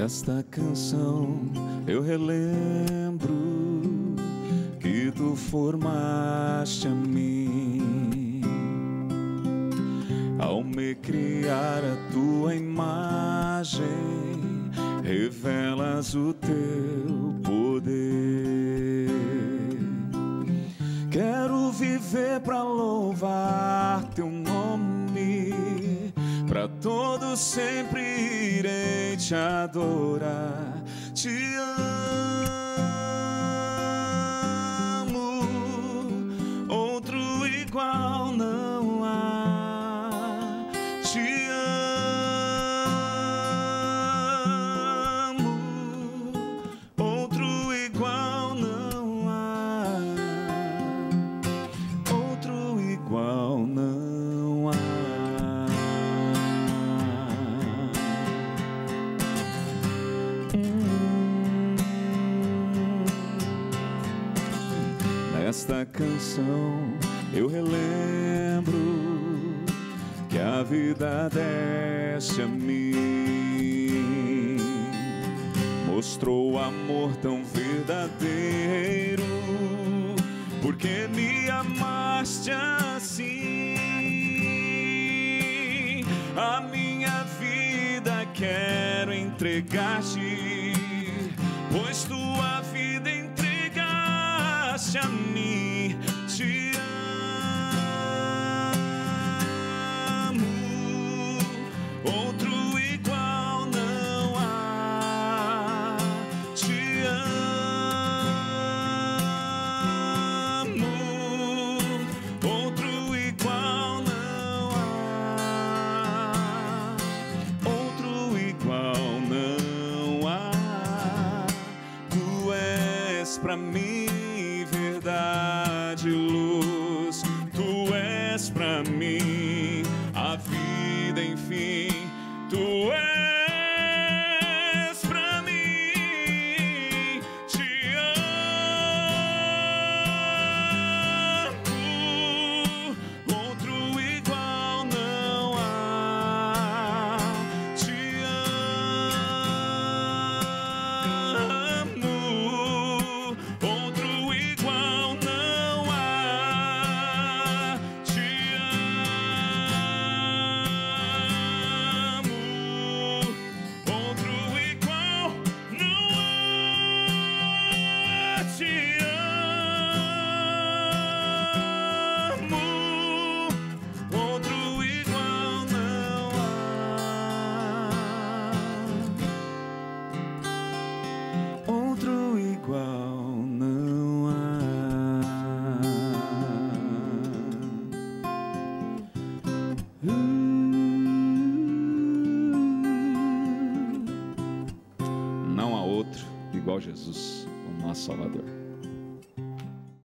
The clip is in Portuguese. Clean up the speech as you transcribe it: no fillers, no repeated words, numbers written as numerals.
Nesta canção eu relembro que tu formaste a mim ao me criar a tua imagem, revelas o teu poder. Quero viver pra louvar teu nome, pra todos sempre irei te adorar. Te amo, outro igual não há. Te amo, outro igual não há. Outro igual não há. Nesta canção eu relembro que a vida deste a mim, mostrou amor tão verdadeiro, porque me amaste assim. A minha vida quero entregar-te, pois tua vida entregaste a mim. Te amo, outro igual não há. Te amo, outro igual não há. Outro igual não há. Tu és pra mim verdade, luz. Tu és pra mim a vida, enfim. Tu és pra mim. Te amo, outro igual não há. Te amo, outro igual não há. Te amo, outro igual não há. Te amo, outro igual não há. Outro igual não há. Não há outro igual Jesus, o nosso Salvador.